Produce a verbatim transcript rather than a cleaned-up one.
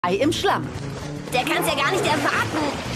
Ei im Schlamm. Der kann's ja gar nicht erwarten.